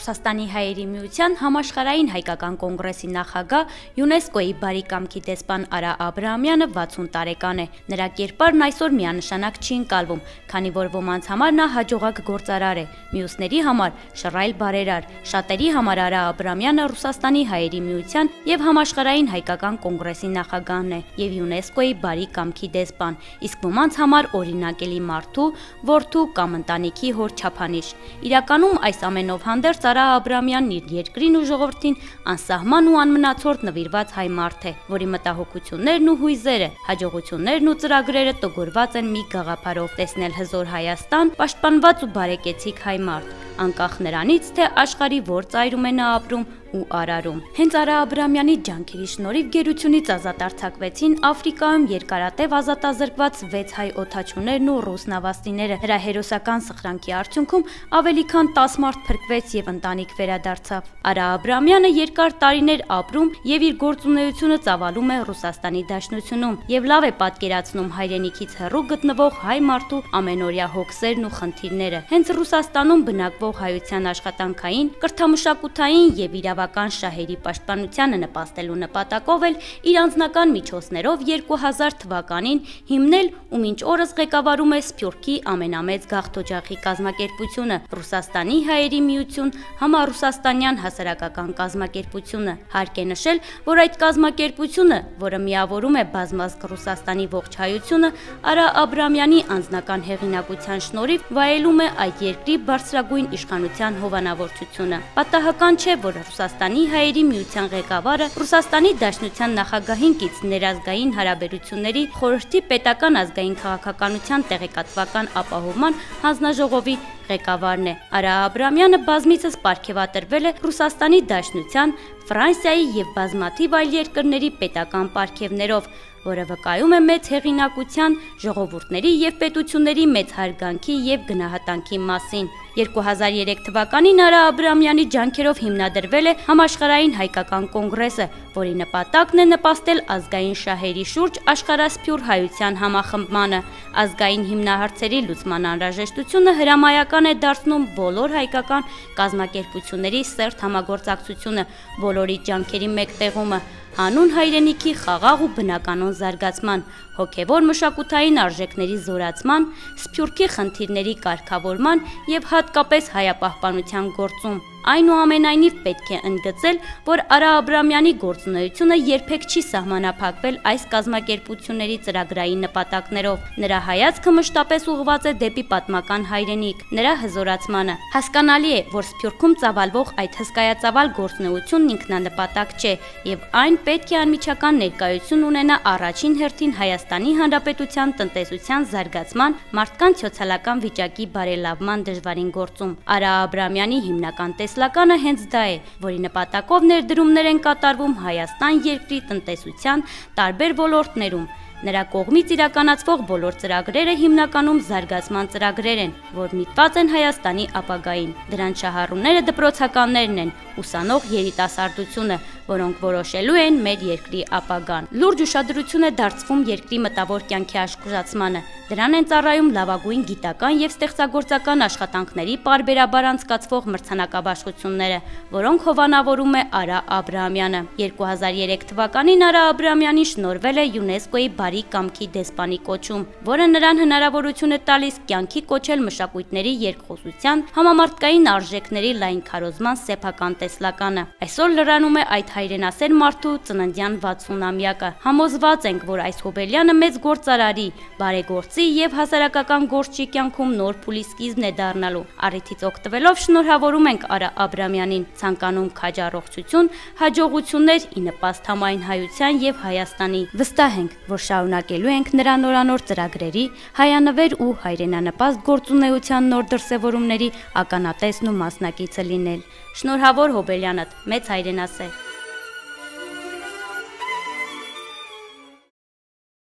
Ռուսաստանի հայերի միության համաշխարհային հայկական կոնգրեսի նախագահ ՅՈՒՆԵՍԿՕ-ի բարի կամքի դեսպան Արա Աբրահամյանը 60 տարեկան է։ Նրա կերպարն այսօր միանշանակ չի ընկալվում, քանի որ ոմանց համար նա հաջողակ գործարար է, մյուսների համար շռայլ բարերար։ Շատերի համար Արա Աբրահամյանը Ռուսաստանի հայերի միության եւ համաշխարհային հայկական կոնգրեսի նախագահն է եւ ՅՈՒՆԵՍԿՕ-ի բարի կամքի դեսպան, իսկ ոմանց համար օրինակելի մարդու, որդու կամ ընտանիքի հոր չափանիշ։ Իրականում այս ամենով հանդերձ Արա Աբրահամյանն իր երկրին ու ժողովրդին անսահման ու անմնացորդ նվիրված հայ մարդ է, որի մտահոգություններն ու հույզերը, հաջողություններն ու ծրագրերը տոգորված են մի գաղափարով՝ տեսնել հզոր Հայաստան, պաշտպանված ու բարեկեցիկ հայ մարդ, անկախ նրանից, թե աշխարհի որ ծայրում է նա ապրում ու արարում։ Հենց Արա Աբրահամյանի ջանքերի շնորհիվ գերությունից ազատ արձակվեցին Աֆրիկայում երկարատև ազատազրկված 6 հայ օդաչուներն ու ռուս նավաստիները։ Նրա հերոսական սխրանքի արդյունքում ավելի քան 10 մարդ փրկվեց եւ ընտանիք վերադարձավ։ Արա Աբրահամյանը երկար տարիներ ապրում եւ իր գործունեությունը ծավալում է Ռուսաստանի Դաշնությունում եւ լավ է պատկերացնում հայրենիքից հեռու գտնվող հայ մարդու ամենօրյա հոգսերն ու խնդիրները։ Հենց Ռուսաստանում բնակվող հայության աշխատանքային, կրթամշակութային եւ իրավական շահերի պաշտպանությանը նպաստելու նպատակով էլ իր անձնական միջոցներով 2000 թվականին հիմնել ու մինչ օրս ղեկավարում է Սփյուռքի ամենամեծ գաղթօջախի կազմակերպությունը Ռուսաստանի հայերի միություն համառուսաստանյան հասարակական կազմակերպությունը։ Հարկ է նշել, որ այդ կազմակերպությունը, որը միավորում է բազմազգ Ռուսաստանի ողջ հայությունը, Արա Աբրահամյանի անձնական հեղինակության շնորհիվ վայելում է այդ երկրի բարձրագույն իշխանության հովանավորչությունը։ Պատահական չէ, որ Ռուսաստանի հայերի միության ղեկավարը Ռուսաստանի Դաշնության նախագահին կից ներազգային հարաբերությունների խորհրդի պետական ազգային քաղաքականության տեղեկատվական ապահովման հանձնաժողովի ղեկավարն է։ Արա Աբրահամյանը բազմիցս պարգևատրվել է Ռուսաստանի Դաշնության, Ֆրանսիայի եւ բազմաթիվ այլ երկրների պետական պարգևներով, որը վկայում է մեծ հեղինակության, ժողովուրդների եւ պետությունների մեծ հարգանքի եւ գնահատանքի մասին։ 2003 թվականին Արա Աբրահամյանի ջանքերով հիմնադրվել է Համաշխարհային հայկական կոնգրեսը, որի նպատակն է նպաստել ազգային շահերի շուրջ աշխարհասփյուռ հայության համախմբմանը։ Ազգային հիմնահարցերի լուծման անհրաժեշտությունը հրամայական է դարձնում բոլոր հայկական կազմակերպությունների սերտ համագործակցությունը, բոլորի ջանքերի մեկտեղումը, հանուն հայրենիքի խաղաղ ու բնականոն զարգացման, հոգևոր մշակութային արժեքների զորացման, Սփյուռքի խնդիրների կարգավորման եւ հատկապես հայապահպանության գործում։ Այնուամենայնիվ պետք է ընդգծել, որ Արա Աբրահամյանի գործունեությունը երբեք չի սահմանափակվել այս կազմակերպությունների ծրագրային նպատակներով։ Նրա հայացքը մշտապես ուղղված է դեպի պատմական հայրենիք, նրա հզորացմանը։ Հասկանալի է, որ Սփյուռքում ծավալվող այդ հսկայածավալ գործունեությունն ինքնանպատակ չէ, եւ այն պետք է անմիջական ներկայություն ունենա առաջին հերթին Հայաստանի Հանրապետության տնտեսության զարգացման, մարդկանց սոցիալական վիճակի բարելավման դժվարին գործում։ Արա Աբրահամյանի հիմնական տեսլականը հենց դա է, որի նպատակով ներդրումներ են կատարվում Հայաստան երկրի տնտեսության տարբեր ոլորտներում։ Նրա կողմից իրականացվող բոլոր ծրագրերը հիմնականում զարգացման ծրագրեր են, որ միտված են Հայաստանի ապագային։ Դրանց շահառուները դպրոցականներն են, ուսանող երիտասարդությունը, որոնք որոշելու են մեր երկրի ապագան։ Լուրջ ուշադրություն է դարձվում երկրի մտավոր կյանքի աշխուժացմանը։ Դրան են ծառայում լավագույն գիտական եւ ստեղծագործական աշխատանքների պարբերաբար անցկացվող մրցանակաբաշխությունները, որոնք հովանավորում է Արա Աբրահամյանը։ 2003 թվականին Արա Աբրահամյանին շնորհվել է ՅՈՒՆԵՍԿՕ-ի բարի կամքի դեսպանի կոչում, որը նրան հնարավորություն է տալիս կյանքի կոչել մշակույթների երկխոսության, համամարտկային արժեքների լայն քարոզման սեփական տեսլականը։ Այսօր լրանում է այդ հայրենասեր մարդու ծննդյան 60-ամյակը։ Համոզված ենք, որ այս հոբելյանը մեծ գործարարի, բարեգործի եւ հասարակական գործչի կյանքում նոր փուլի սկիզբն է դառնալու։ Առիթից օգտվելով շնորհավորում ենք Արա Աբրահամյանին, ցանկանում քաջ առողջություն, հաջողություններ ի նպաստ համայն հայության եւ Հայաստանի։ Վստահ ենք, որ շարունակելու ենք նրա նորանոր ծրագրերի, հայանվեր ու հայրենանպաստ գործունեության նոր դրսևորումների ականատեսն ու մասնակիցը լինել։ Շնորհավոր հոբելյանդ, մեծ հայրենասեր։